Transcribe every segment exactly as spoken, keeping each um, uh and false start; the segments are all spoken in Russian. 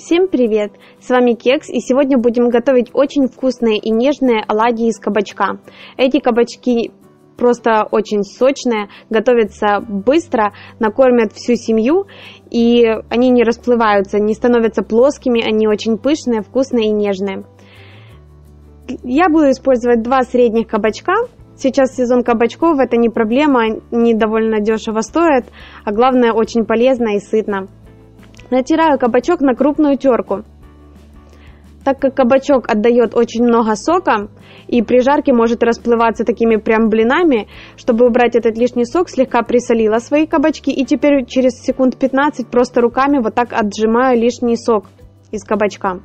Всем привет! С вами Кекс, и сегодня будем готовить очень вкусные и нежные оладьи из кабачка. Эти кабачки просто очень сочные, готовятся быстро, накормят всю семью, и они не расплываются, не становятся плоскими, они очень пышные, вкусные и нежные. Я буду использовать два средних кабачка. Сейчас сезон кабачков, это не проблема, они довольно дешево стоят, а главное очень полезно и сытно. Натираю кабачок на крупную терку. Так как кабачок отдает очень много сока и при жарке может расплываться такими прям блинами, чтобы убрать этот лишний сок, слегка присолила свои кабачки и теперь через секунд пятнадцать просто руками вот так отжимаю лишний сок из кабачка.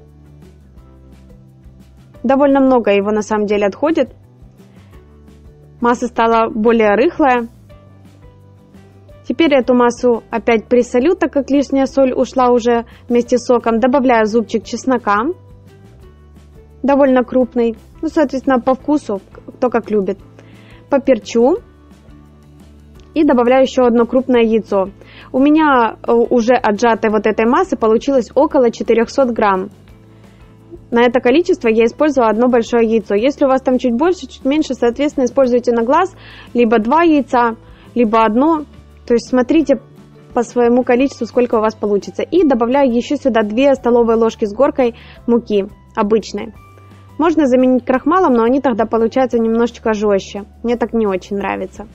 Довольно много его на самом деле отходит. Масса стала более рыхлая. Теперь эту массу опять присолю, так как лишняя соль ушла уже вместе с соком. Добавляю зубчик чеснока, довольно крупный, ну, соответственно, по вкусу, кто как любит. Поперчу и добавляю еще одно крупное яйцо. У меня уже отжатой вот этой массы получилось около четырехсот грамм. На это количество я использовала одно большое яйцо. Если у вас там чуть больше, чуть меньше, соответственно, используйте на глаз либо два яйца, либо одно. То есть смотрите по своему количеству, сколько у вас получится. И добавляю еще сюда две столовые ложки с горкой муки обычной. Можно заменить крахмалом, но они тогда получаются немножечко жестче. Мне так не очень нравится.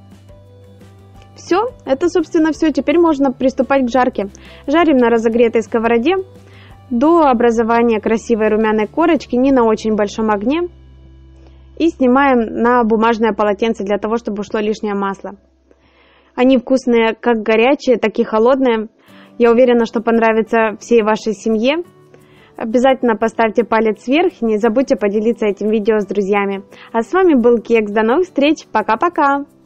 Все, это собственно все. Теперь можно приступать к жарке. Жарим на разогретой сковороде до образования красивой румяной корочки, не на очень большом огне. И снимаем на бумажное полотенце для того, чтобы ушло лишнее масло. Они вкусные как горячие, так и холодные. Я уверена, что понравится всей вашей семье. Обязательно поставьте палец вверх и не забудьте поделиться этим видео с друзьями. А с вами был Кекс. До новых встреч. Пока-пока.